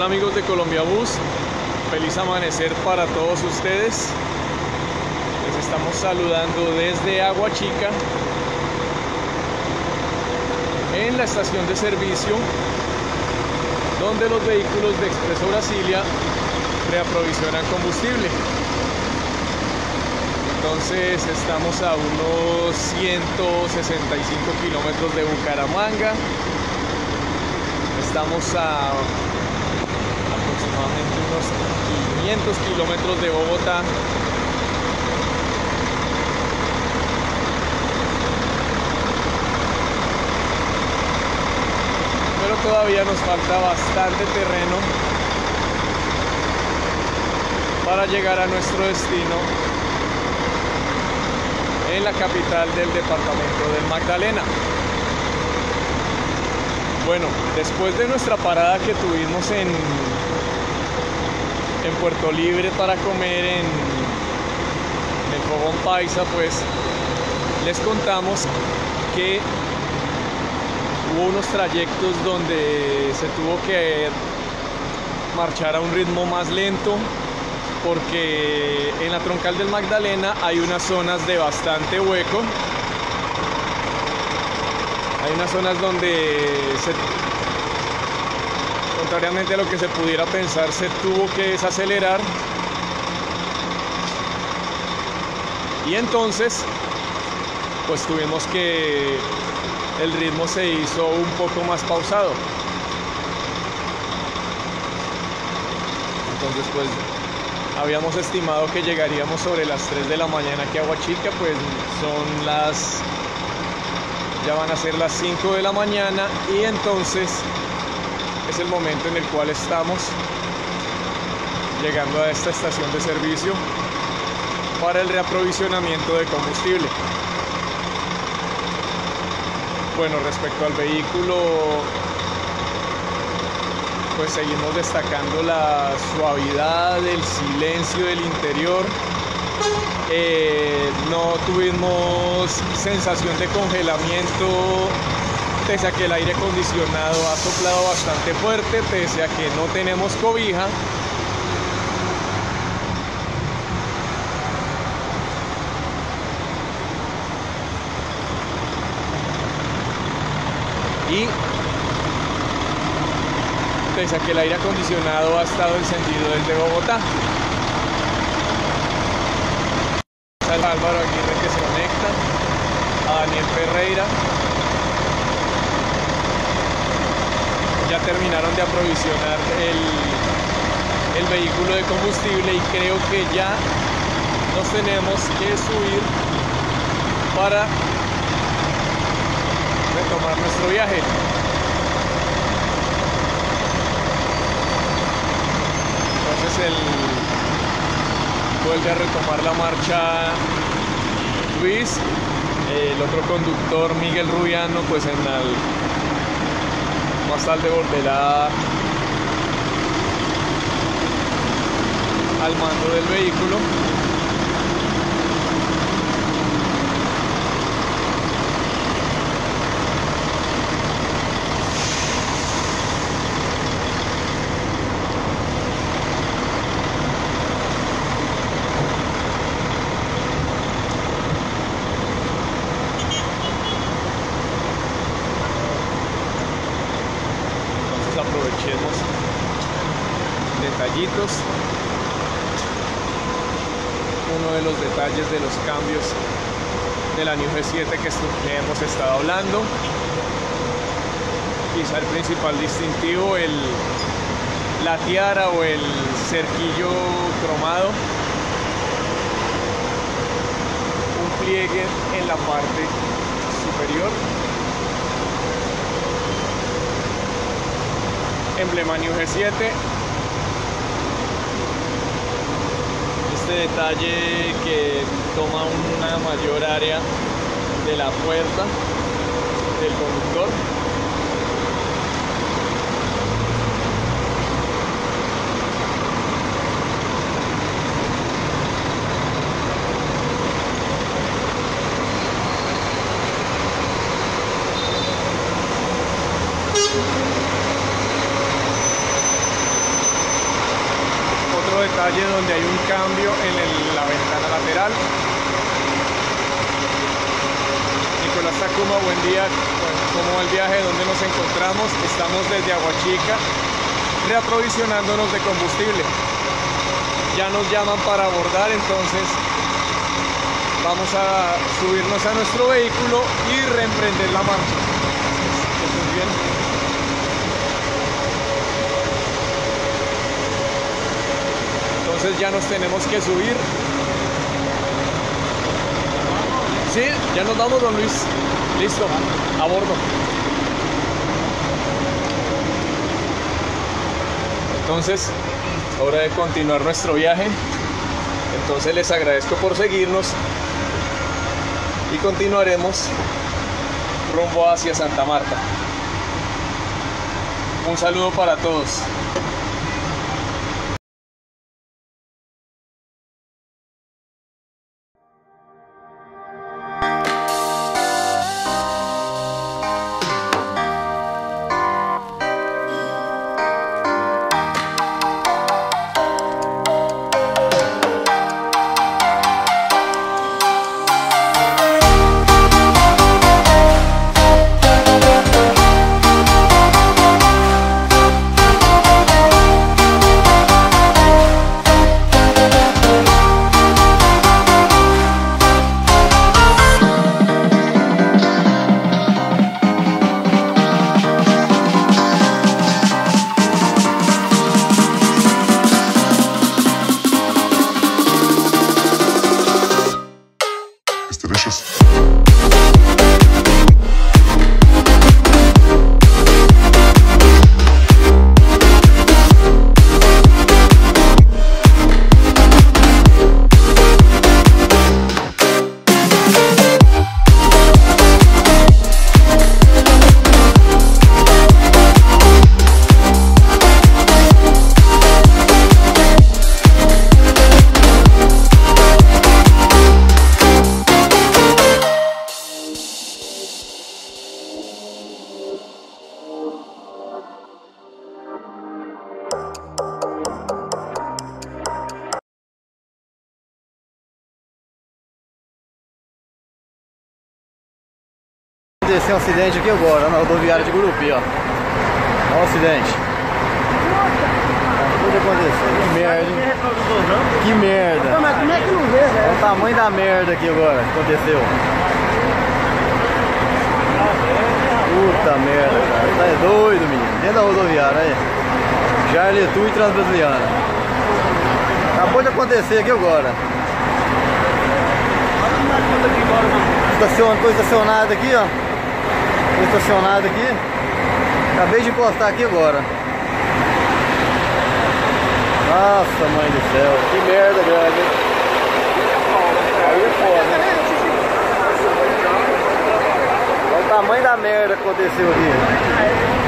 Hola amigos de Colombia Bus, feliz amanecer para todos ustedes. Les estamos saludando desde Agua Chica en la estación de servicio donde los vehículos de Expreso Brasilia reaprovisionan combustible. Entonces estamos a unos 165 kilómetros de Bucaramanga. Estamos a aproximadamente unos 500 kilómetros de Bogotá. Pero todavía nos falta bastante terreno para llegar a nuestro destino en la capital del departamento del Magdalena. Bueno, después de nuestra parada que tuvimos en Puerto Libre para comer en el Fogón Paisa, pues les contamos que hubo unos trayectos donde se tuvo que marchar a un ritmo más lento porque en la troncal del Magdalena hay unas zonas de bastante hueco. Hay unas zonas donde, contrariamente a lo que se pudiera pensar, se tuvo que desacelerar. Y entonces, pues tuvimos que, el ritmo se hizo un poco más pausado. Entonces, pues, habíamos estimado que llegaríamos sobre las 3 de la mañana aquí a Agua Chica, pues ya van a ser las 5 de la mañana y entonces es el momento en el cual estamos llegando a esta estación de servicio para el reaprovisionamiento de combustible. Bueno, respecto al vehículo, pues seguimos destacando la suavidad, el silencio del interior. No tuvimos sensación de congelamiento, pese a que el aire acondicionado ha soplado bastante fuerte, pese a que no tenemos cobija. Y pese a que el aire acondicionado ha estado encendido desde Bogotá. Álvaro Aguirre que se conecta, a Daniel Ferreira. Ya terminaron de aprovisionar el vehículo de combustible y creo que ya nos tenemos que subir para retomar nuestro viaje. Entonces vuelve a retomar la marcha Luis, el otro conductor Miguel Rubiano, pues más tarde volverá al mando del vehículo. Aprovechemos detallitos. Uno de los detalles de los cambios de la New G7 que hemos estado hablando, quizá el principal distintivo, la tiara o el cerquillo cromado, un pliegue en la parte superior, emblema New G7. Este detalle que toma una mayor área de la puerta del conductor. detalle donde hay un cambio en la ventana lateral. Nicolás Takuma, buen día. ¿Cómo va el viaje? ¿Dónde nos encontramos? Estamos desde Aguachica reaprovisionándonos de combustible. Ya nos llaman para abordar, entonces vamos a subirnos a nuestro vehículo y reemprender la marcha. Que estés bien. Entonces ya nos tenemos que subir. Sí, ya nos vamos, don Luis. Listo, a bordo. Entonces, hora de continuar nuestro viaje. Entonces les agradezco por seguirnos y continuaremos rumbo hacia Santa Marta. Un saludo para todos. Aconteceu um acidente aqui agora, na rodoviária de Gurupi, ó. Olha o acidente. Tudo aconteceu. Que merda, hein? Que merda. Mas como é que não vê, velho? Olha o tamanho da merda aqui agora que aconteceu. Puta merda, cara. Tá doido, menino. Dentro da rodoviária, aí. Jarletu e Transbrasiliana. Acabou de acontecer aqui agora. Tô estacionado aqui, ó. Tô estacionado aqui. Acabei de encostar aqui agora. Nossa, mãe do céu. Que merda grande, hein? Aí é foda, né? Olha o tamanho da merda que aconteceu aqui.